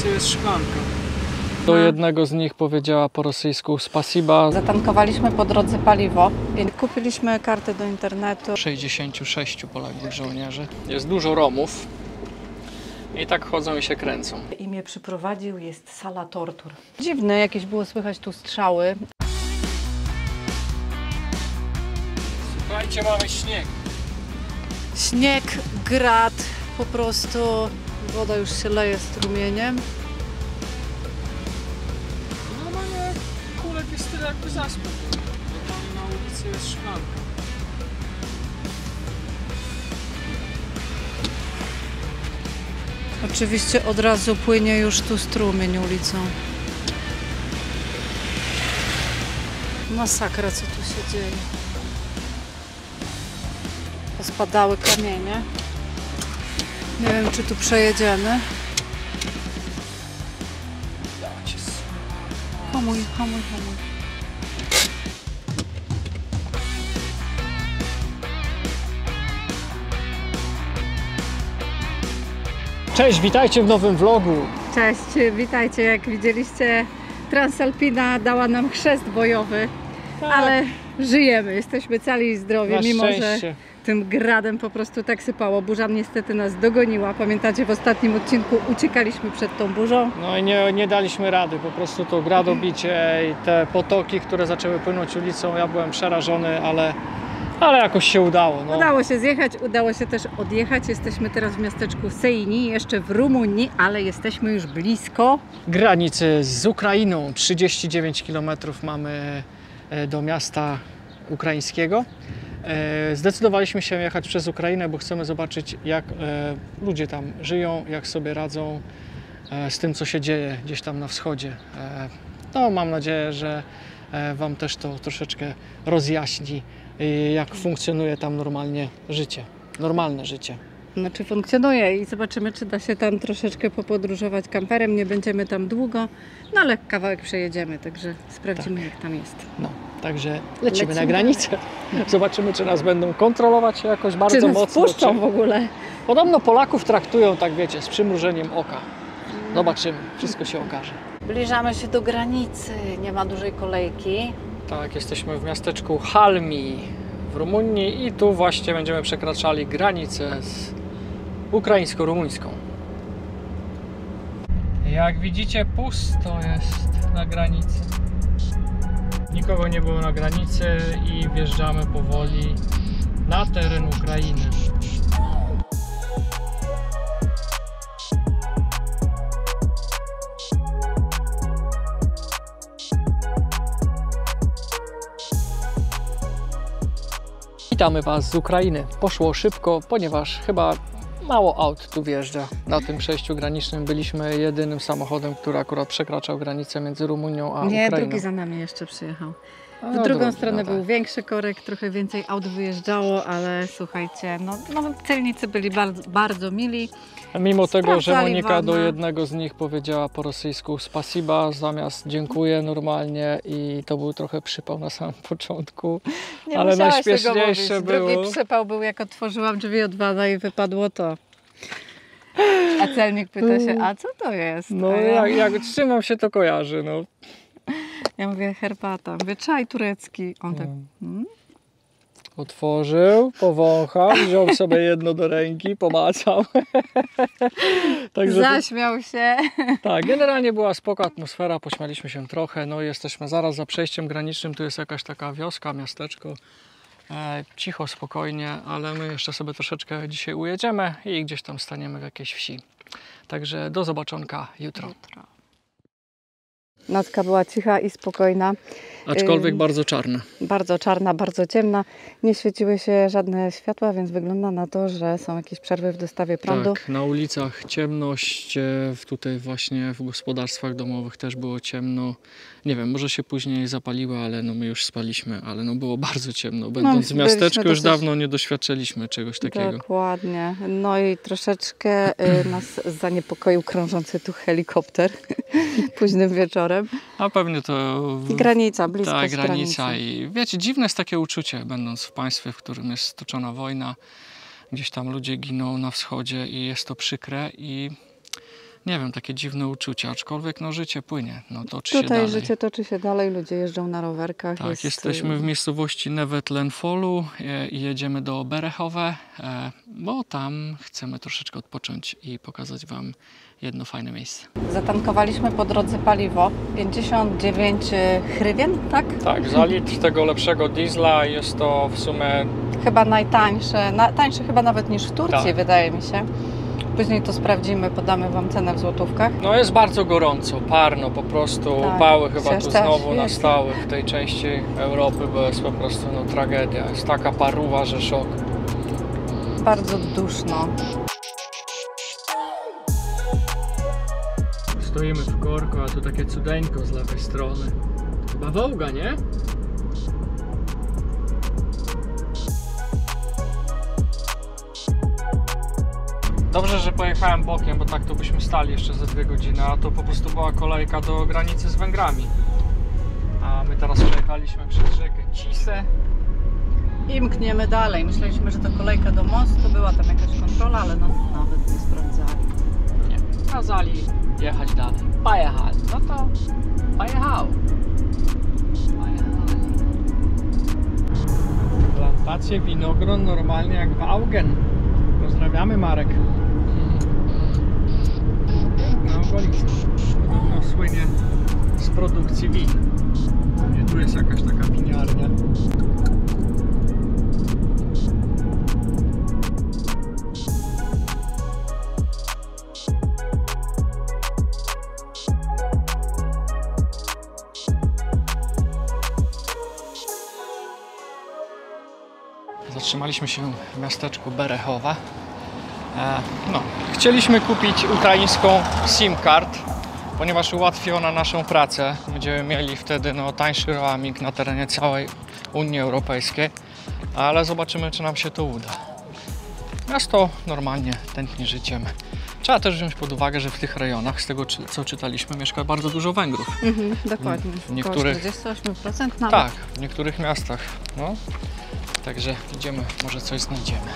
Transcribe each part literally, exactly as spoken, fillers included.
ulicy jest szklanka. Do jednego z nich powiedziała po rosyjsku spasiba. Zatankowaliśmy po drodze paliwo i kupiliśmy kartę do internetu. sześćdziesięciu sześciu poległych żołnierzy. Jest dużo Romów i tak chodzą i się kręcą. I mnie przyprowadził, jest sala tortur. Dziwne, jakieś było słychać tu strzały. Słuchajcie, mamy śnieg. Śnieg, grad, po prostu woda już się leje strumieniem. Normalnie kulek jest tyle jakby zaspał. Bo tam na ulicy jest szklanka. Oczywiście od razu płynie już tu strumień ulicą. Masakra, co tu się dzieje. Spadały kamienie. Nie wiem, czy tu przejedziemy. Hamuj, hamuj, hamuj. Cześć, witajcie w nowym vlogu. Cześć, witajcie. Jak widzieliście, Transalpina dała nam chrzest bojowy, tak. Ale żyjemy, jesteśmy cali i zdrowi, Na mimo szczęście. że tym gradem po prostu tak sypało. Burza niestety nas dogoniła. Pamiętacie, w ostatnim odcinku uciekaliśmy przed tą burzą? No i nie, nie daliśmy rady, po prostu to gradobicie i te potoki, które zaczęły płynąć ulicą, ja byłem przerażony, ale, ale jakoś się udało. No. Udało się zjechać, udało się też odjechać. Jesteśmy teraz w miasteczku Seini, jeszcze w Rumunii, ale jesteśmy już blisko granicy z Ukrainą. trzydzieści dziewięć kilometrów mamy do miasta ukraińskiego. Zdecydowaliśmy się jechać przez Ukrainę, bo chcemy zobaczyć, jak ludzie tam żyją, jak sobie radzą z tym, co się dzieje gdzieś tam na wschodzie. No, mam nadzieję, że Wam też to troszeczkę rozjaśni, jak funkcjonuje tam normalnie życie, normalne życie. Znaczy funkcjonuje i zobaczymy, czy da się tam troszeczkę popodróżować kamperem. Nie będziemy tam długo, no ale kawałek przejedziemy, także sprawdzimy, tak. Jak tam jest. No, także lecimy, lecimy na granicę. Dalej. Zobaczymy, czy nas będą kontrolować jakoś bardzo czy nas mocno. Puszczą czy... w ogóle. Podobno Polaków traktują, tak wiecie, z przymrużeniem oka. Zobaczymy, wszystko się okaże. Zbliżamy się do granicy, nie ma dużej kolejki. Tak, jesteśmy w miasteczku Halmi w Rumunii i tu właśnie będziemy przekraczali granicę z ukraińsko-rumuńską. Jak widzicie, pusto jest na granicy. Nikogo nie było na granicy i wjeżdżamy powoli na teren Ukrainy. Witamy Was z Ukrainy. Poszło szybko, ponieważ chyba mało aut tu wjeżdża. Na tym przejściu granicznym byliśmy jedynym samochodem, który akurat przekraczał granicę między Rumunią a Nie, Ukrainą. drugi za nami jeszcze przyjechał. W No, drugą drugi, stronę no był tak. większy korek, trochę więcej aut wyjeżdżało, ale słuchajcie, no, no celnicy byli bardzo, bardzo mili. Mimo tego, że Monika Wana. do jednego z nich powiedziała po rosyjsku spasiba zamiast dziękuję normalnie i to był trochę przypał na samym początku, Nie ale musiałaś tego najśmieszniejsze mówić. było... Drugi przypał był, jak otworzyłam drzwi od wana i wypadło to. A celnik pyta się, a co to jest? No A ja, jak, jak z czym wam się to kojarzy, no. ja mówię herbata, mówię czaj turecki. On tak, hmm? Otworzył, powąchał, wziął sobie jedno do ręki, pomacał. Także Zaśmiał się. to, tak, generalnie była spoko atmosfera, pośmialiśmy się trochę. No i jesteśmy zaraz za przejściem granicznym, tu jest jakaś taka wioska, miasteczko. E, cicho, spokojnie, ale my jeszcze sobie troszeczkę dzisiaj ujedziemy i gdzieś tam staniemy w jakiejś wsi. Także do zobaczonka jutro. jutro. Nocka była cicha i spokojna. Aczkolwiek Ym, bardzo czarna. Bardzo czarna, bardzo ciemna. Nie świeciły się żadne światła, więc wygląda na to, że są jakieś przerwy w dostawie prądu. Tak, na ulicach ciemność, tutaj właśnie w gospodarstwach domowych też było ciemno. Nie wiem, może się później zapaliły, ale no my już spaliśmy, ale no było bardzo ciemno. Będąc No, w miasteczku już dosyć... dawno nie doświadczyliśmy czegoś takiego. Dokładnie. No i troszeczkę y, nas zaniepokoił krążący tu helikopter późnym wieczorem. A pewnie to... W... I granica, blisko Ta z granica granicy. i wiecie, dziwne jest takie uczucie, będąc w państwie, w którym jest stoczona wojna. Gdzieś tam ludzie giną na wschodzie i jest to przykre i nie wiem, takie dziwne uczucie, aczkolwiek no życie płynie, no toczy się Tutaj dalej. życie toczy się dalej, ludzie jeżdżą na rowerkach. Tak, jest... jesteśmy w miejscowości Nevetlenfolu i jedziemy do Berechowe, bo tam chcemy troszeczkę odpocząć i pokazać Wam jedno fajne miejsce. Zatankowaliśmy po drodze paliwo, pięćdziesiąt dziewięć hrywien, tak? Tak, za litr tego lepszego diesla jest to w sumie... Chyba najtańsze, na, tańsze chyba nawet niż w Turcji, Tak. wydaje mi się. Później to sprawdzimy, podamy Wam cenę w złotówkach. No jest bardzo gorąco, parno po prostu, Tak, upały chyba tu przecież też znowu jest. nastały w tej części Europy, bo jest po prostu no, tragedia, jest taka paruwa, że szok. Bardzo duszno. Stoimy w korku, a tu takie cudeńko z lewej strony. Chyba Wołga, nie? Dobrze, że pojechałem bokiem, bo tak to byśmy stali jeszcze za dwie godziny, a to po prostu była kolejka do granicy z Węgrami. A my teraz przejechaliśmy przez rzekę Cisę. I mkniemy dalej. Myśleliśmy, że to kolejka do mostu, była tam jakaś kontrola, ale no, nawet nie sprawdzali. Nie, kazali jechać dalej. Pojechali. No to pojechał. Pojechali. Plantacje winogron normalnie jak w Augen. Pozdrawiamy, Marek. Piękna okolica. Podobno słynie z produkcji win. Nie, tu jest jakaś taka winiarnia. Zatrzymaliśmy się w miasteczku Berechowa. E, no, chcieliśmy kupić ukraińską SIM card, ponieważ ułatwi ona naszą pracę. Będziemy mieli wtedy no, tańszy roaming na terenie całej Unii Europejskiej, ale zobaczymy, czy nam się to uda. Miasto normalnie tętni życiem. Trzeba też wziąć pod uwagę, że w tych rejonach, z tego co czytaliśmy, mieszka bardzo dużo Węgrów. Mhm, dokładnie. W niektórych- Około czterdzieści osiem procent nawet. Tak, w niektórych miastach. No. Także idziemy, może coś znajdziemy.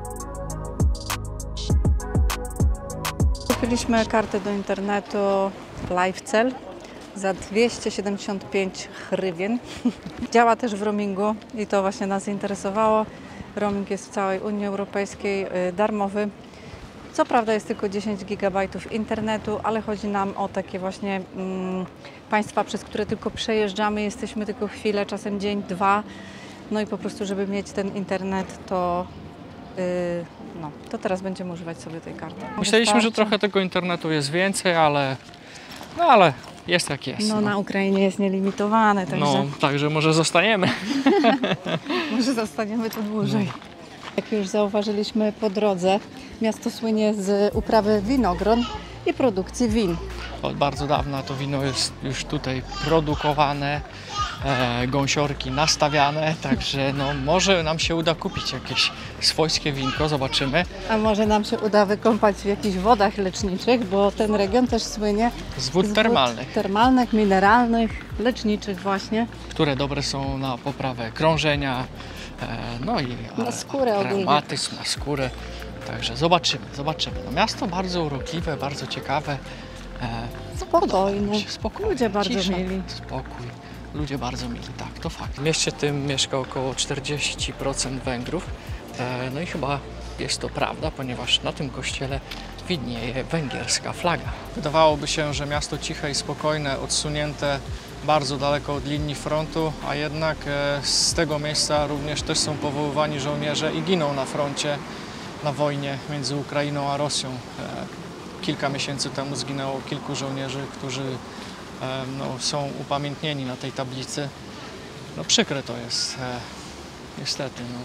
Kupiliśmy kartę do internetu LiveCell za dwieście siedemdziesiąt pięć hrywien. Działa też w roamingu i to właśnie nas interesowało. Roaming jest w całej Unii Europejskiej y, darmowy. Co prawda jest tylko dziesięć gigabajtów internetu, ale chodzi nam o takie właśnie mm, państwa, przez które tylko przejeżdżamy, jesteśmy tylko chwilę, czasem dzień, dwa. No i po prostu, żeby mieć ten internet, to, yy, no, to teraz będziemy używać sobie tej karty. Myśleliśmy, że Wystarczy. trochę tego internetu jest więcej, ale no ale jest jak jest. No, na Ukrainie jest nielimitowane, także no, także może zostaniemy. może zostaniemy tu dłużej. Jak już zauważyliśmy po drodze, miasto słynie z uprawy winogron i produkcji win. Od bardzo dawna to wino jest już tutaj produkowane, e, gąsiorki nastawiane, także no, może nam się uda kupić jakieś swojskie winko, zobaczymy. A może nam się uda wykąpać w jakichś wodach leczniczych, bo ten region też słynie Z wód z termalnych, wód termalnych, mineralnych, leczniczych właśnie. które dobre są na poprawę krążenia, e, no i Na skórę ogólnie. reumatyzm, na skórę. Także zobaczymy, zobaczymy. No, miasto bardzo urokliwe, bardzo ciekawe. E, Spokojne. się, spokojnie, Ludzie bardzo cisza, mili. Spokój. Ludzie bardzo mili, tak, to fakt. W mieście tym mieszka około czterdzieści procent Węgrów. E, no i chyba jest to prawda, ponieważ na tym kościele widnieje węgierska flaga. Wydawałoby się, że miasto ciche i spokojne, odsunięte bardzo daleko od linii frontu, a jednak e, z tego miejsca również też są powoływani żołnierze i giną na froncie, na wojnie między Ukrainą a Rosją. E, kilka miesięcy temu zginęło kilku żołnierzy, którzy e, no, są upamiętnieni na tej tablicy. No przykre to jest, e, niestety. No.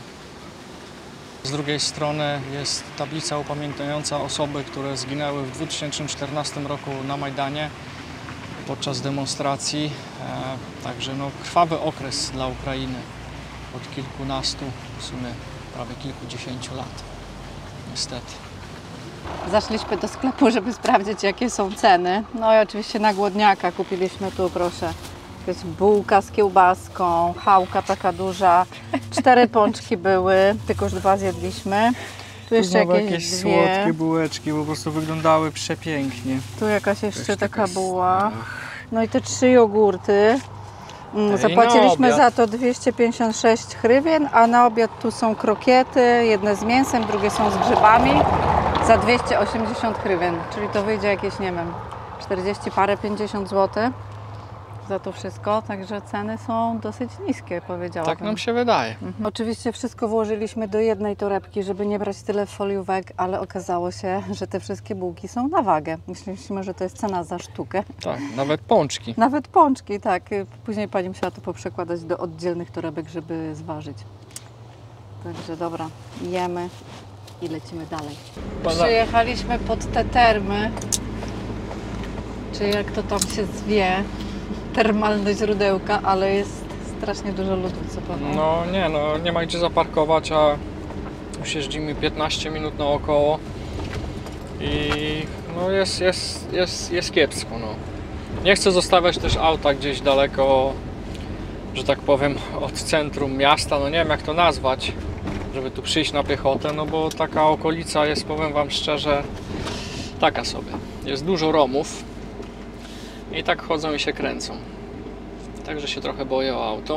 Z drugiej strony jest tablica upamiętniająca osoby, które zginęły w dwa tysiące czternastym roku na Majdanie podczas demonstracji. E, także no, krwawy okres dla Ukrainy od kilkunastu, w sumie prawie kilkudziesięciu lat. Niestety. Zaszliśmy do sklepu, żeby sprawdzić, jakie są ceny. No i oczywiście na głodniaka kupiliśmy tu, proszę, to jest bułka z kiełbaską, chałka taka duża, cztery pączki były, tylko już dwa zjedliśmy. Tu jeszcze znowu jakieś, jakieś dwie. słodkie bułeczki, po prostu wyglądały przepięknie. Tu jakaś jeszcze Też taka taka była. ach. No i te trzy jogurty. Mm, Ej, Zapłaciliśmy na za obiad. to dwieście pięćdziesiąt sześć hrywien, a na obiad tu są krokiety, jedne z mięsem, drugie są z grzybami za dwieście osiemdziesiąt hrywien, czyli to wyjdzie jakieś, nie wiem, czterdzieści parę, pięćdziesiąt złotych za to wszystko, także ceny są dosyć niskie, powiedziałabym. Tak nam się wydaje. Mhm. Oczywiście wszystko włożyliśmy do jednej torebki, żeby nie brać tyle foliówek, ale okazało się, że te wszystkie bułki są na wagę. Myśleliśmy, że to jest cena za sztukę. Tak, nawet pączki. Nawet pączki, tak. Później pani musiała to poprzekładać do oddzielnych torebek, żeby zważyć. Także dobra, jemy i lecimy dalej. Pana- Przyjechaliśmy pod te termy, czy jak to tam się zwie, termalne źródełka, ale jest strasznie dużo ludu, co powiem. No nie, no nie ma gdzie zaparkować, a już jeździmy piętnaście minut naokoło i no jest, jest, jest, jest kiepsko, no. Nie chcę zostawiać też auta gdzieś daleko, że tak powiem, od centrum miasta, no nie wiem jak to nazwać, żeby tu przyjść na piechotę, no bo taka okolica jest, powiem wam szczerze, taka sobie. Jest dużo Romów i tak chodzą i się kręcą. Także się trochę boję o auto.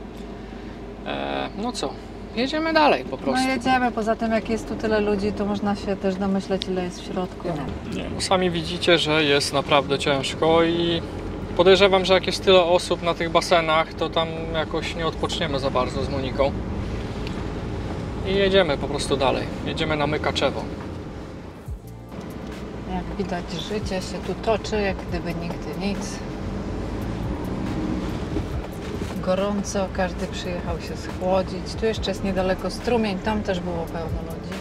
E, no co, jedziemy dalej po prostu. No jedziemy, poza tym jak jest tu tyle ludzi, to można się też domyśleć, ile jest w środku. Nie, no sami widzicie, że jest naprawdę ciężko i podejrzewam, że jak jest tyle osób na tych basenach, to tam jakoś nie odpoczniemy za bardzo z Moniką. I jedziemy po prostu dalej. Jedziemy na Mykaczewo. Jak widać, życie się tu toczy, jak gdyby nigdy nic. Gorąco, każdy przyjechał się schłodzić. Tu jeszcze jest niedaleko strumień, tam też było pełno ludzi.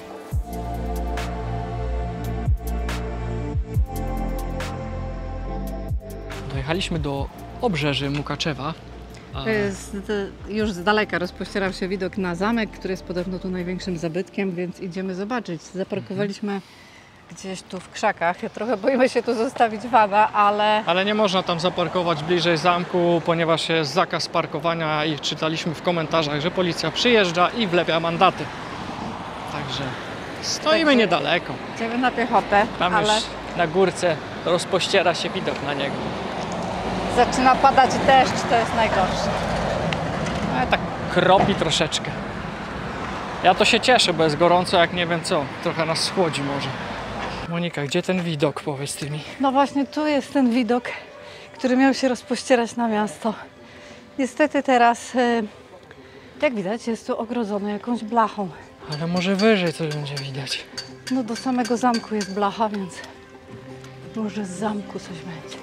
Dojechaliśmy do obrzeży Mukaczewa. A... Z, już z daleka rozpościerał się widok na zamek, który jest podobno tu największym zabytkiem, więc idziemy zobaczyć. Zaparkowaliśmy gdzieś tu w krzakach. Trochę boimy się tu zostawić vana, ale Ale nie można tam zaparkować bliżej zamku, ponieważ jest zakaz parkowania i czytaliśmy w komentarzach, że policja przyjeżdża i wlepia mandaty. Także stoimy Także- niedaleko. idziemy na piechotę, Tam ale już na górce rozpościera się widok na niego. zaczyna padać deszcz, to jest najgorsze. Ale tak kropi troszeczkę. Ja to się cieszę, bo jest gorąco jak nie wiem co. Trochę nas schłodzi może. Monika, gdzie ten widok, powiedz ty mi? No właśnie tu jest ten widok, który miał się rozpościerać na miasto. Niestety teraz, y, jak widać, jest tu ogrodzony jakąś blachą. Ale może wyżej coś będzie widać. No do samego zamku jest blacha, więc może z zamku coś będzie.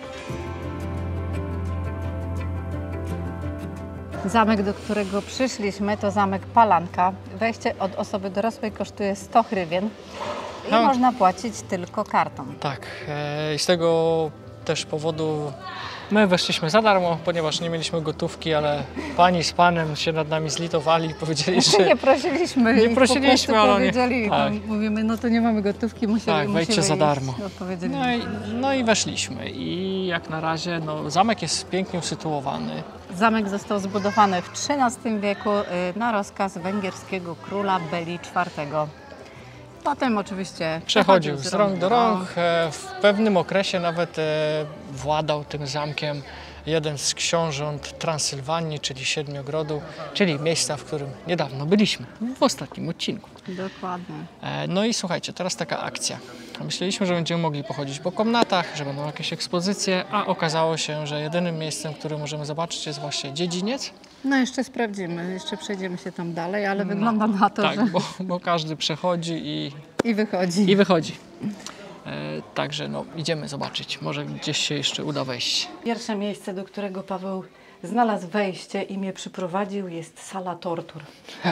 Zamek, do którego przyszliśmy, to zamek Palanka. Wejście od osoby dorosłej kosztuje sto hrywien i No. można płacić tylko kartą. Tak, e, i z tego też powodu my weszliśmy za darmo, ponieważ nie mieliśmy gotówki, ale pani z panem się nad nami zlitowali i powiedzieli, że Nie prosiliśmy Nie ich, prosiliśmy, po ale prostu oni- powiedzieli, tak. tam mówimy, no to nie mamy gotówki, musieli, Tak, wejdźcie musimy za iść. darmo. No, powiedzieli. No i, no i weszliśmy i jak na razie no, zamek jest pięknie usytuowany. Zamek został zbudowany w trzynastym wieku y, na rozkaz węgierskiego króla Beli czwartego. Potem oczywiście Przechodził z rąk do rąk, e, w pewnym okresie nawet e, władał tym zamkiem jeden z książąt Transylwanii, czyli Siedmiogrodu, czyli miejsca, w którym niedawno byliśmy, w ostatnim odcinku. Dokładnie. E, No i słuchajcie, teraz taka akcja. Myśleliśmy, że będziemy mogli pochodzić po komnatach, że będą jakieś ekspozycje, a okazało się, że jedynym miejscem, które możemy zobaczyć jest właśnie dziedziniec. No jeszcze sprawdzimy, jeszcze przejdziemy się tam dalej, ale wygląda na to, że Tak, bo, bo każdy przechodzi i, i wychodzi. i wychodzi. E, także no, idziemy zobaczyć. Może gdzieś się jeszcze uda wejść. Pierwsze miejsce, do którego Paweł znalazł wejście i mnie przyprowadził, jest sala tortur.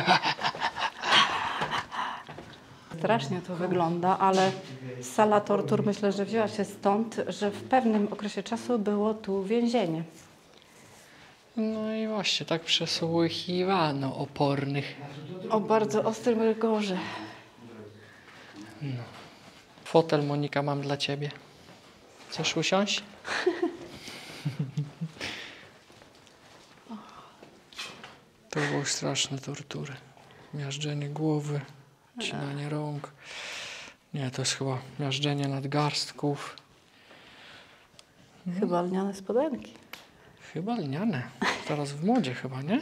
Strasznie to wygląda, ale sala tortur myślę, że wzięła się stąd, że w pewnym okresie czasu było tu więzienie. No i właśnie, tak przesłuchiwano opornych. O bardzo ostrym rygorze. Fotel, Monika, mam dla ciebie. Chcesz usiąść? To były straszne tortury. Miażdżenie głowy. odcinanie rąk. Nie, to jest chyba miażdżenie nadgarstków. Chyba lniane spodenki. Chyba lniane. Teraz w modzie chyba, nie?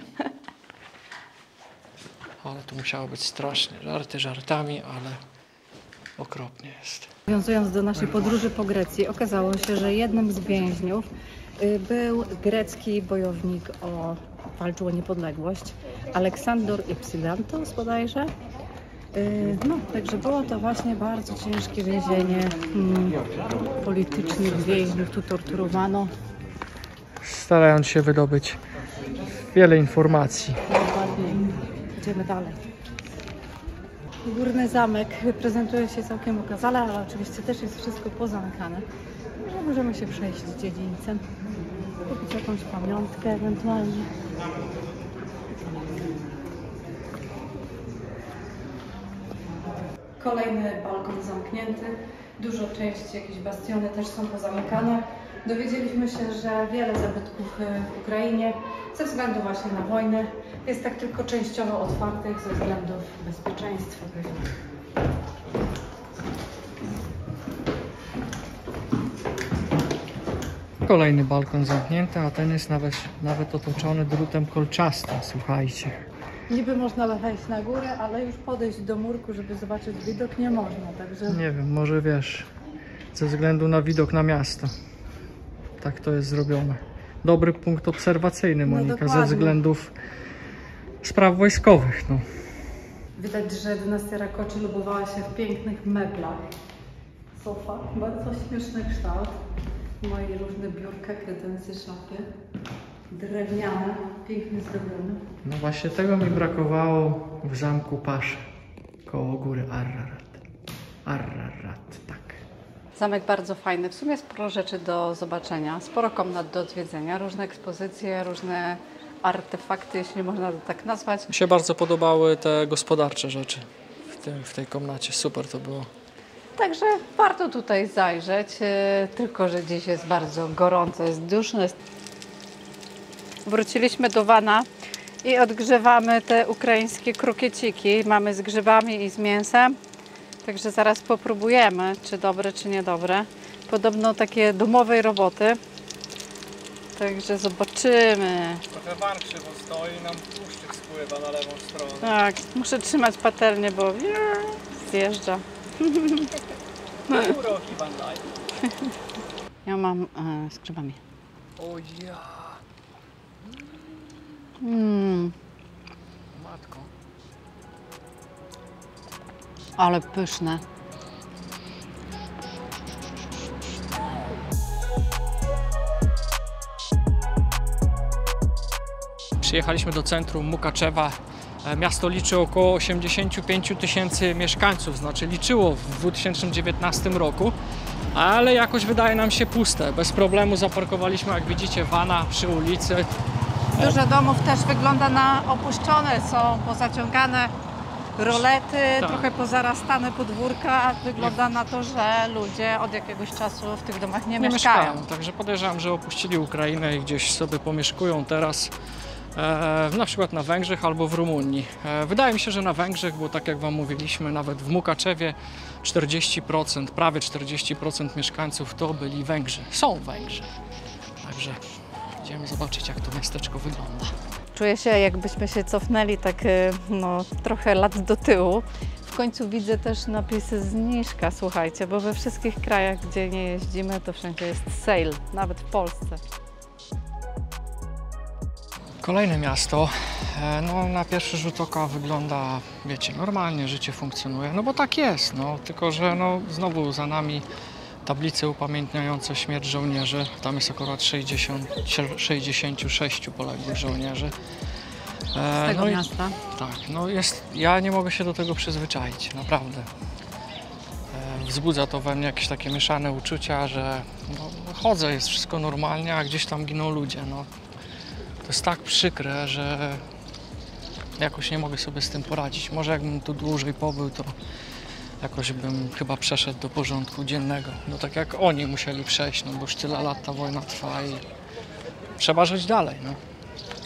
Ale to musiało być strasznie. Żarty żartami, ale okropnie jest. Nawiązując do naszej podróży po Grecji, okazało się, że jednym z więźniów y, był grecki bojownik o walczył o niepodległość, Aleksandor Ypsilantos bodajże. Y, No, także było to właśnie bardzo ciężkie więzienie. Mm, politycznych więźniów tu torturowano. Starając się wydobyć wiele informacji. Dokładnie. Idziemy dalej. Górny zamek prezentuje się całkiem okazale, ale oczywiście też jest wszystko pozamykane. Także możemy się przejść dziedzińcem, kupić jakąś pamiątkę ewentualnie. Kolejny balkon zamknięty, dużo części, jakieś bastiony też są pozamykane. Dowiedzieliśmy się, że wiele zabytków w Ukrainie ze względu właśnie na wojnę jest tak tylko częściowo otwartych ze względów bezpieczeństwa. Kolejny balkon zamknięty, a ten jest nawet, nawet otoczony drutem kolczastym, słuchajcie. Niby można wejść na górę, ale już podejść do murku, żeby zobaczyć widok nie można, także... Nie wiem, może wiesz, ze względu na widok na miasto. Tak to jest zrobione. Dobry punkt obserwacyjny, Monika, No ze względów spraw wojskowych. No. Widać, że dynastia Rakoczy lubowała się w pięknych meblach. Sofa, bardzo śmieszny kształt. Moje różne biurka, kredensy, szafy. Drewniane, pięknie zrobione. no właśnie tego mi brakowało w zamku Paszy, koło góry Ararat. Ararat, tak. Zamek bardzo fajny. W sumie sporo rzeczy do zobaczenia, sporo komnat do odwiedzenia, różne ekspozycje, różne artefakty, jeśli można to tak nazwać. Mi się bardzo podobały te gospodarcze rzeczy w, tym, w tej komnacie. Super to było. Także warto tutaj zajrzeć, e, tylko że dziś jest bardzo gorąco, jest duszno. Jest... Wróciliśmy do wana i odgrzewamy te ukraińskie krokieciki. Mamy z grzybami i z mięsem. Także zaraz popróbujemy, czy dobre, czy niedobre. Podobno takie domowej roboty. Także zobaczymy. Trochę van krzywo stoi, nam tłuszczyk spływa na lewą stronę. Tak, muszę trzymać patelnię, bo zjeżdża. Uroki van life. Ja mam e, z grzybami. O ja, Mm, matko. ale pyszne. Przyjechaliśmy do centrum Mukaczewa. Miasto liczy około osiemdziesiąt pięć tysięcy mieszkańców, znaczy liczyło w dwa tysiące dziewiętnastym roku, ale jakoś wydaje nam się puste. Bez problemu zaparkowaliśmy, jak widzicie, vana przy ulicy. Dużo domów też wygląda na opuszczone, są pozaciągane rolety, Tak. trochę pozarastane podwórka. Wygląda na to, że ludzie od jakiegoś czasu w tych domach nie, Nie mieszkają. mieszkają, także podejrzewam, że opuścili Ukrainę i gdzieś sobie pomieszkują teraz. E, na przykład na Węgrzech albo w Rumunii. E, wydaje mi się, że na Węgrzech, bo tak jak Wam mówiliśmy, nawet w Mukaczewie czterdzieści procent, prawie czterdzieści procent mieszkańców to byli Węgrzy. Są Węgrzy. Także idziemy zobaczyć, jak to miasteczko wygląda. Czuję się, jakbyśmy się cofnęli tak no, trochę lat do tyłu. W końcu widzę też napisy zniżka, słuchajcie, bo we wszystkich krajach, gdzie nie jeździmy, to wszędzie jest sale, nawet w Polsce. Kolejne miasto, e, no na pierwszy rzut oka wygląda, wiecie, normalnie, życie funkcjonuje, no bo tak jest, no tylko że no znowu za nami tablice upamiętniające śmierć żołnierzy, tam jest akurat sześćdziesiąt, sześćdziesięciu sześciu poległych żołnierzy. E, Z tego no miasta. I, tak, no jest, ja nie mogę się do tego przyzwyczaić, naprawdę. E, wzbudza to we mnie jakieś takie mieszane uczucia, że no, chodzę, jest wszystko normalnie, a gdzieś tam giną ludzie, no. To jest tak przykre, że jakoś nie mogę sobie z tym poradzić. Może jakbym tu dłużej pobył, to jakoś bym chyba przeszedł do porządku dziennego. No tak jak oni musieli przejść, no bo już tyle lat ta wojna trwa i trzeba żyć dalej, no.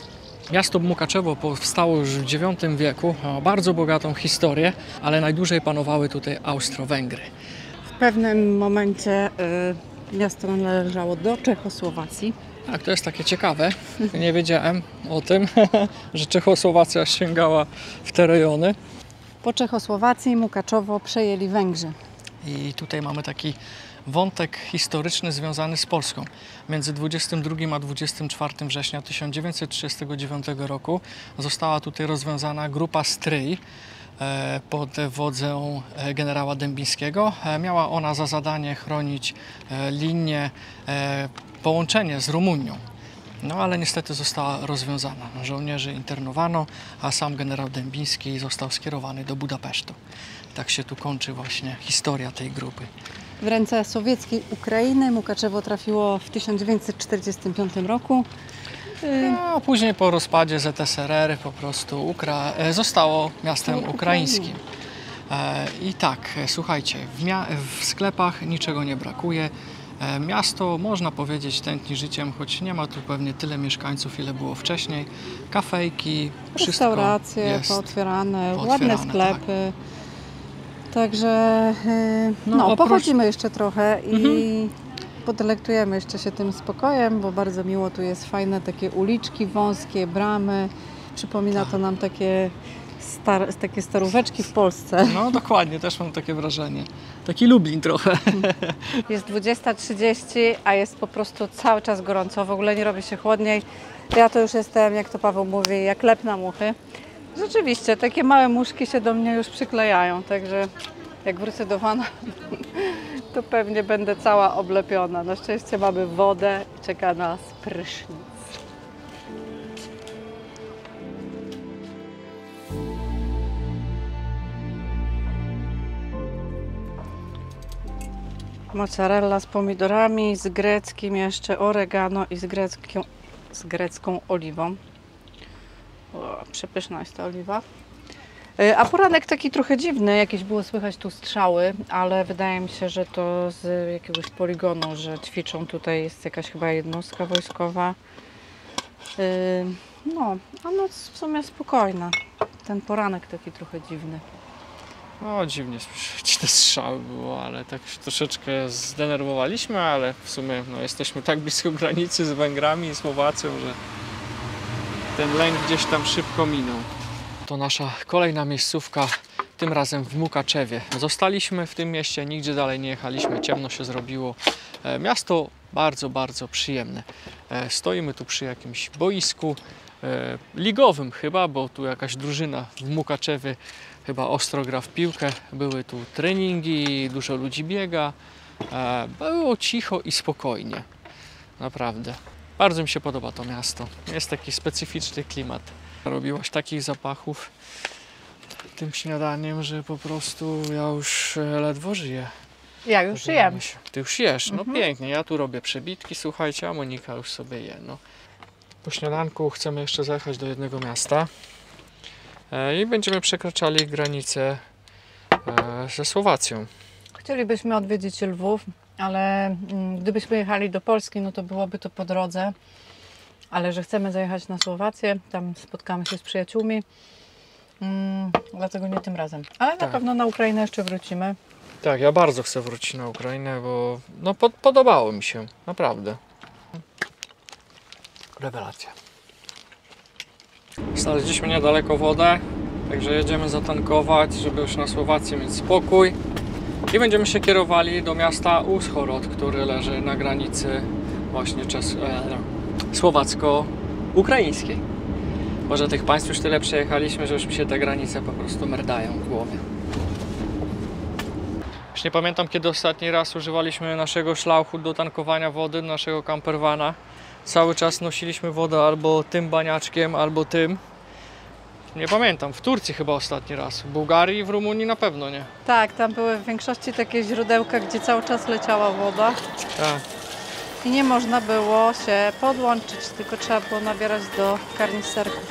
Miasto Mukaczewo powstało już w dziewiątym wieku, ma bardzo bogatą historię, ale najdłużej panowały tutaj Austro-Węgry. W pewnym momencie y, miasto należało do Czechosłowacji. Tak, to jest takie ciekawe. Nie wiedziałem o tym, że Czechosłowacja sięgała w te rejony. Po Czechosłowacji Mukaczowo przejęli Węgrzy. I tutaj mamy taki wątek historyczny związany z Polską. Między dwudziestym drugim a dwudziestym czwartym września tysiąc dziewięćset trzydziestego dziewiątego roku została tutaj rozwiązana grupa Stryj e, pod wodzą e, generała Dębińskiego. E, miała ona za zadanie chronić e, linię, e, połączenie z Rumunią. No ale niestety została rozwiązana. Żołnierzy internowano, a sam generał Dębiński został skierowany do Budapesztu. Tak się tu kończy właśnie historia tej grupy. W ręce sowieckiej Ukrainy Mukaczewo trafiło w tysiąc dziewięćset czterdziestym piątym roku. No, a później po rozpadzie Z S R R po prostu Ukra e, zostało miastem Ukrainy. ukraińskim. E, I tak, e, słuchajcie, w, mia- w sklepach niczego nie brakuje. E, miasto, można powiedzieć, tętni życiem, choć nie ma tu pewnie tyle mieszkańców, ile było wcześniej. Kafejki, wszystko Restauracje jest pootwierane, pootwierane, ładne sklepy. Także y, No, no, oprócz- pochodzimy jeszcze trochę i Mhm. podelektujemy jeszcze się tym spokojem, bo bardzo miło tu jest, fajne takie uliczki wąskie, bramy. Przypomina to nam takie, star, takie staróweczki w Polsce. No dokładnie, też mam takie wrażenie. Taki Lublin trochę. Jest dwudziesta trzydzieści, a jest po prostu cały czas gorąco, w ogóle nie robi się chłodniej. Ja to już jestem, jak to Paweł mówi, jak lep na muchy. Rzeczywiście, takie małe muszki się do mnie już przyklejają, także jak wrócę do wana, to pewnie będę cała oblepiona. Na szczęście mamy wodę i czeka nas prysznic. Mozzarella z pomidorami, z greckim jeszcze oregano i z, grecką, z grecką oliwą. O, przepyszna jest ta oliwa. Y, A poranek taki trochę dziwny, jakieś było słychać tu strzały, ale wydaje mi się, że to z jakiegoś poligonu, że ćwiczą tutaj, jest jakaś chyba jednostka wojskowa. Y, No, a noc w sumie spokojna. Ten poranek taki trochę dziwny. No dziwnie słyszeć te strzały było, ale tak się troszeczkę zdenerwowaliśmy, ale w sumie no, jesteśmy tak blisko granicy z Węgrami i Słowacją, że ten lęk gdzieś tam szybko minął. To nasza kolejna miejscówka, tym razem w Mukaczewie. Zostaliśmy w tym mieście, nigdzie dalej nie jechaliśmy, ciemno się zrobiło. E, Miasto bardzo, bardzo przyjemne. E, Stoimy tu przy jakimś boisku e, ligowym chyba, bo tu jakaś drużyna w Mukaczewie chyba ostro gra w piłkę. Były tu treningi, dużo ludzi biega. E, Było cicho i spokojnie. Naprawdę. Bardzo mi się podoba to miasto. Jest taki specyficzny klimat. Robiłaś takich zapachów tym śniadaniem, że po prostu ja już e, ledwo żyję. Ja już jem. Ty już jesz, no Mhm. pięknie. Ja tu robię przebitki, słuchajcie, a Monika już sobie je. No. Po śniadanku chcemy jeszcze zajechać do jednego miasta e, i będziemy przekraczali granicę e, ze Słowacją. Chcielibyśmy odwiedzić Lwów, ale mm, gdybyśmy jechali do Polski, no to byłoby to po drodze. Ale że chcemy zajechać na Słowację, tam spotkamy się z przyjaciółmi, mm, dlatego nie tym razem. Ale Tak. na pewno na Ukrainę jeszcze wrócimy. Tak, ja bardzo chcę wrócić na Ukrainę, bo no, pod, podobało mi się, naprawdę. Rewelacja. Znaleźliśmy niedaleko wodę, także jedziemy zatankować, żeby już na Słowacji mieć spokój. I będziemy się kierowali do miasta Uschorod, który leży na granicy właśnie czes- e, słowacko-ukraińskiej. Może tych państw już tyle przejechaliśmy, że już mi się te granice po prostu merdają w głowie. Już nie pamiętam, kiedy ostatni raz używaliśmy naszego szlauchu do tankowania wody, naszego campervana. Cały czas nosiliśmy wodę albo tym baniaczkiem, albo tym. Nie pamiętam, w Turcji chyba ostatni raz. W Bułgarii i w Rumunii na pewno nie. Tak, tam były w większości takie źródełka, gdzie cały czas leciała woda Tak. i nie można było się podłączyć, tylko trzeba było nabierać do karnisterków.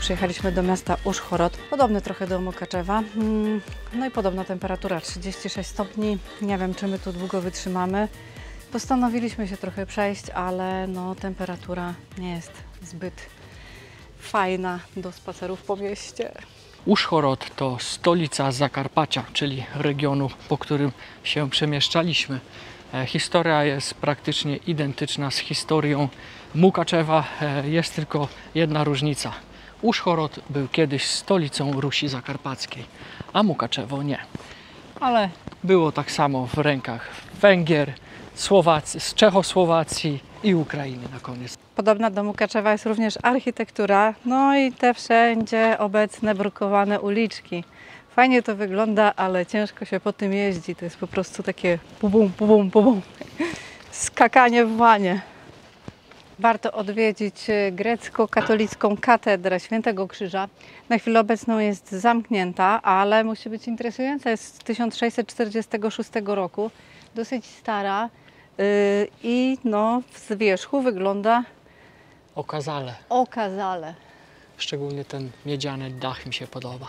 przyjechaliśmy do miasta Uszhorod, podobny trochę do Mukaczewa. Mm, No i podobna temperatura, trzydzieści sześć stopni. Nie wiem, czy my tu długo wytrzymamy. Postanowiliśmy się trochę przejść, ale no, temperatura nie jest zbyt fajna do spacerów po mieście. Uszhorod to stolica Zakarpacia, czyli regionu, po którym się przemieszczaliśmy. E, Historia jest praktycznie identyczna z historią Mukaczewa. E, Jest tylko jedna różnica. Uszhorod był kiedyś stolicą Rusi Zakarpackiej, a Mukaczewo nie. Ale było tak samo w rękach Węgier, Słowacji, z Czechosłowacji i Ukrainy na koniec. Podobna do Mukaczewa jest również architektura, no i te wszędzie obecne brukowane uliczki. Fajnie to wygląda, ale ciężko się po tym jeździ. To jest po prostu takie pubum, pubum, pubum. Skakanie w wanie. Warto odwiedzić grecko-katolicką katedrę Świętego Krzyża. Na chwilę obecną jest zamknięta, ale musi być interesująca. Jest z tysiąc sześćset czterdziestego szóstego roku, dosyć stara yy, i no, z wierzchu wygląda Okazale. okazale. Szczególnie ten miedziany dach mi się podoba.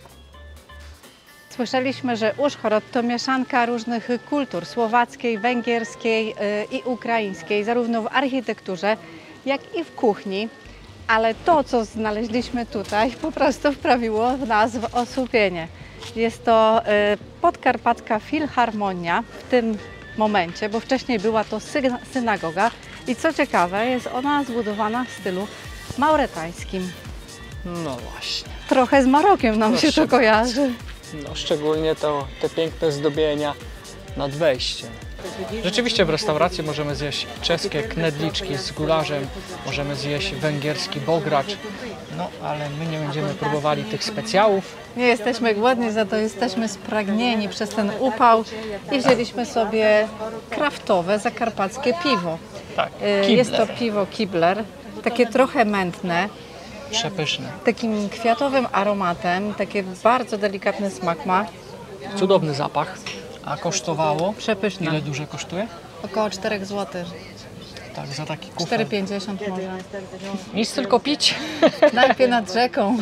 Słyszeliśmy, że Uszhorod to mieszanka różnych kultur, słowackiej, węgierskiej yy, i ukraińskiej, zarówno w architekturze, jak i w kuchni. Ale to, co znaleźliśmy tutaj, po prostu wprawiło w nas w osłupienie. Jest to yy, podkarpacka filharmonia w tym momencie, bo wcześniej była to syna- synagoga i co ciekawe, jest ona zbudowana w stylu mauretańskim. No właśnie. Trochę z Marokiem nam Proszę się to kojarzy. No, szczególnie to, te piękne zdobienia nad wejściem. Rzeczywiście w restauracji możemy zjeść czeskie knedliczki z gularzem, możemy zjeść węgierski bogracz, no ale my nie będziemy próbowali tych specjałów. Nie jesteśmy głodni, za to jesteśmy spragnieni przez ten upał i wzięliśmy sobie kraftowe, zakarpackie piwo. Tak, Y, Jest to piwo Kibler, takie trochę mętne, przepyszne. takim kwiatowym aromatem, takie bardzo delikatny smak ma. Cudowny zapach. A kosztowało? Przepyszne. Ile duże kosztuje? Około cztery złote, Tak, za taki kufel. cztery pięćdziesiąt może. Nic tylko pić. Knajpie nad rzeką.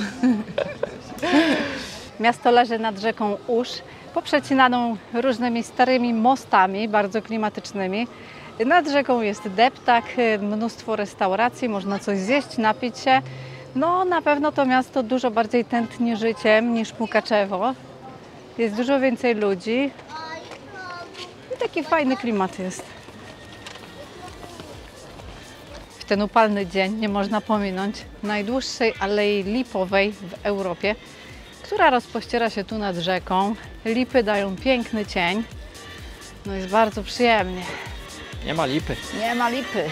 Miasto leży nad rzeką Usz, poprzecinaną różnymi starymi mostami, bardzo klimatycznymi. Nad rzeką jest deptak, mnóstwo restauracji, można coś zjeść, napić się. No na pewno to miasto dużo bardziej tętni życiem niż Mukaczewo. Jest dużo więcej ludzi i taki fajny klimat jest. W ten upalny dzień nie można pominąć najdłuższej alei lipowej w Europie, która rozpościera się tu nad rzeką. Lipy dają piękny cień. No jest bardzo przyjemnie. Nie ma lipy. Nie ma lipy.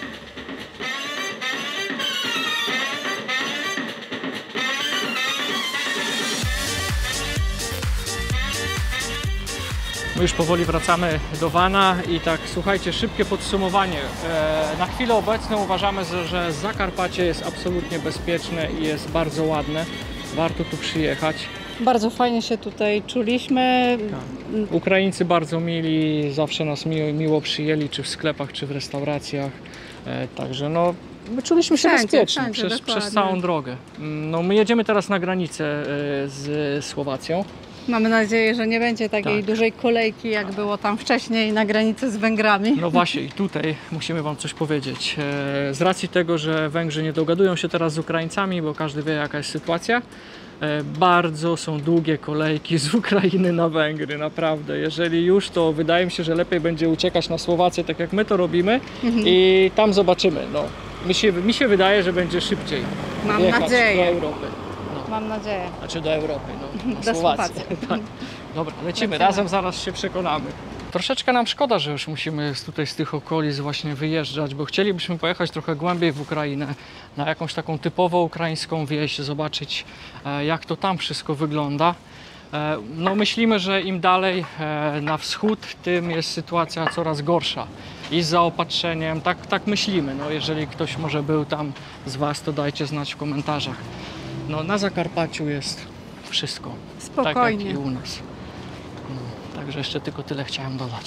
My już powoli wracamy do Vana i tak, słuchajcie, szybkie podsumowanie. E, na chwilę obecną uważamy, że- że Zakarpacie jest absolutnie bezpieczne i jest bardzo ładne. Warto tu przyjechać. Bardzo fajnie się tutaj czuliśmy. Ukraińcy bardzo mili, zawsze nas miło, miło przyjęli, czy w sklepach, czy w restauracjach. E, także no, my czuliśmy się Wszędzie, bezpiecznie wszędzie, przez, dokładnie. przez całą drogę. Mm, No, my jedziemy teraz na granicę e, z Słowacją. Mamy nadzieję, że nie będzie takiej Tak. dużej kolejki, jak było tam wcześniej na granicy z Węgrami. No właśnie, i tutaj musimy Wam coś powiedzieć. E, Z racji tego, że Węgrzy nie dogadują się teraz z Ukraińcami, bo każdy wie, jaka jest sytuacja, e, bardzo są długie kolejki z Ukrainy na Węgry, naprawdę. Jeżeli już, to wydaje mi się, że lepiej będzie uciekać na Słowację, tak jak my to robimy, i tam zobaczymy. No, mi, się, mi się wydaje, że będzie szybciej Mam jechać nadzieję. do Europy. Mam nadzieję. Znaczy do Europy, no, na Do Słowację. Słowacji. Tak. Dobra, lecimy, Lecimy. razem zaraz się przekonamy. Troszeczkę nam szkoda, że już musimy z- tutaj z tych okolic właśnie wyjeżdżać, bo chcielibyśmy pojechać trochę głębiej w Ukrainę, na jakąś taką typowo ukraińską wieś, zobaczyć e, jak to tam wszystko wygląda. E, No myślimy, że im dalej e, na wschód, tym jest sytuacja coraz gorsza i z zaopatrzeniem, tak, tak myślimy. No, jeżeli ktoś może był tam z Was, to dajcie znać w komentarzach. No, na Zakarpaciu jest wszystko, tak jak Spokojnie. i u nas. No, także jeszcze tylko tyle chciałem dodać.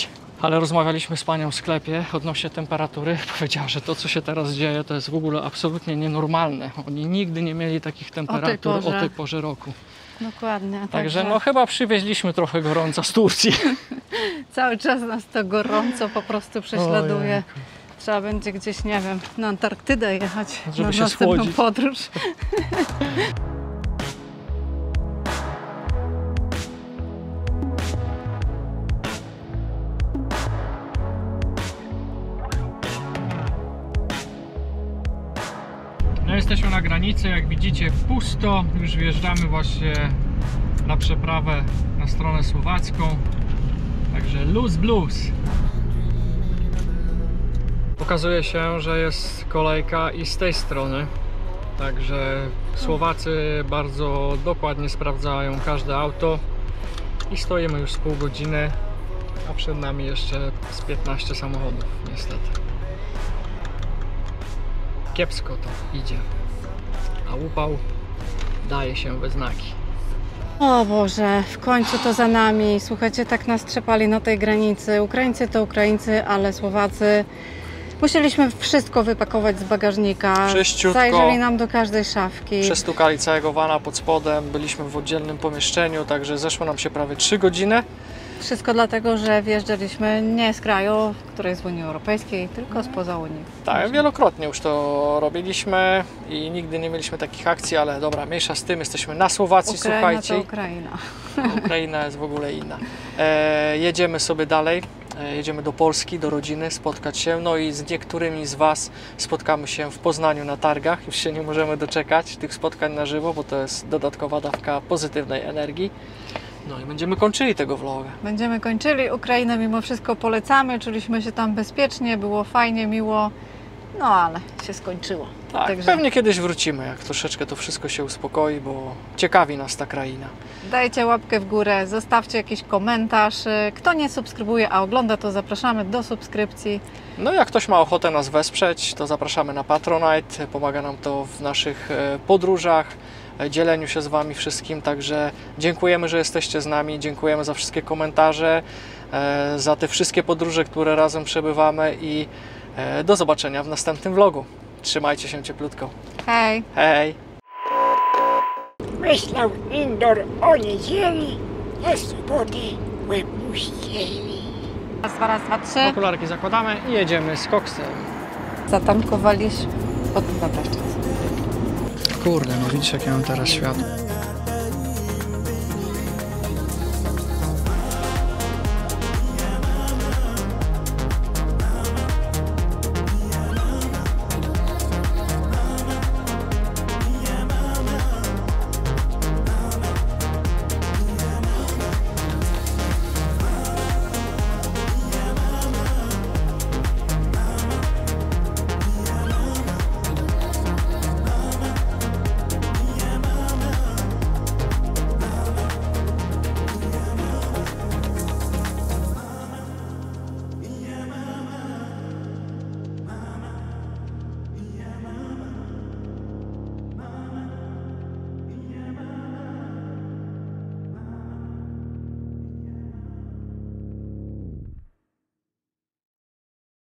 Ale rozmawialiśmy z panią w sklepie odnośnie temperatury. Powiedziała, że to, co się teraz dzieje, to jest w ogóle absolutnie nienormalne. Oni nigdy nie mieli takich temperatur o tej, porze. o tej porze roku. Dokładnie. Także Także no chyba przywieźliśmy trochę gorąca z Turcji. cały czas nas to gorąco po prostu prześladuje. Ojejku. Trzeba będzie gdzieś, nie wiem, na Antarktydę jechać Żeby na się następną schłodzić. podróż. No jesteśmy na granicy, jak widzicie pusto. Już wjeżdżamy właśnie na przeprawę na stronę słowacką. Także luz blues. Okazuje się, że jest kolejka i z tej strony. Także Słowacy bardzo dokładnie sprawdzają każde auto. I stoimy już z pół godziny, a przed nami jeszcze z piętnaście samochodów niestety. Kiepsko to idzie, a upał daje się we znaki. O Boże, w końcu to za nami. Słuchajcie, tak nas trzepali na tej granicy. Ukraińcy to Ukraińcy, ale Słowacy. Musieliśmy wszystko wypakować z bagażnika. Wszyściutko. Zajrzeli nam do każdej szafki. Przestukali całego vana pod spodem, byliśmy w oddzielnym pomieszczeniu, także zeszło nam się prawie trzy godziny. Wszystko dlatego, że wjeżdżaliśmy nie z kraju, który jest w Unii Europejskiej, tylko spoza Unii. Tak, wielokrotnie już to robiliśmy i nigdy nie mieliśmy takich akcji, ale dobra, mniejsza z tym, jesteśmy na Słowacji, Ukraina słuchajcie. to Ukraina. A Ukraina jest w ogóle inna. E, jedziemy sobie dalej, e, jedziemy do Polski, do rodziny, spotkać się, no i z niektórymi z Was spotkamy się w Poznaniu na targach. Już się nie możemy doczekać tych spotkań na żywo, bo to jest dodatkowa dawka pozytywnej energii. No i będziemy kończyli tego vloga. Będziemy kończyli. Ukrainę mimo wszystko polecamy. Czuliśmy się tam bezpiecznie, było fajnie, miło. No ale się skończyło. Tak, Także pewnie kiedyś wrócimy, jak troszeczkę to wszystko się uspokoi, bo ciekawi nas ta kraina. dajcie łapkę w górę, zostawcie jakiś komentarz. Kto nie subskrybuje, a ogląda, to zapraszamy do subskrypcji. No jak ktoś ma ochotę nas wesprzeć, to zapraszamy na Patronite. Pomaga nam to w naszych e, podróżach, e, dzieleniu się z Wami wszystkim. Także dziękujemy, że jesteście z nami. Dziękujemy za wszystkie komentarze, e, za te wszystkie podróże, które razem przebywamy i e, do zobaczenia w następnym vlogu. Trzymajcie się cieplutko. Hej! Hej! Myślał Indor o niedzieli, ze swobody łeb mu ścieli. Raz, dwa, raz, dwa, trzy. Okularki zakładamy i jedziemy z koksem. Zatankowaliśmy. Od, dobra, jeszcze raz. Kurde, no widzisz, jakie mam teraz światło.